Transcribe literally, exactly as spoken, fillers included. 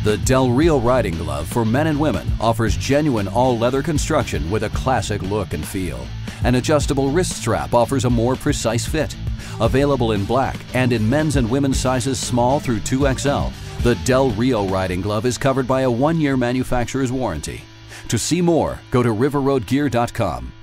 The Del Rio riding glove for men and women offers genuine all-leather construction with a classic look and feel. An adjustable wrist strap offers a more precise fit. Available in black and in men's and women's sizes small through two X L, the Del Rio riding glove is covered by a one-year manufacturer's warranty. To see more, go to river road gear dot com.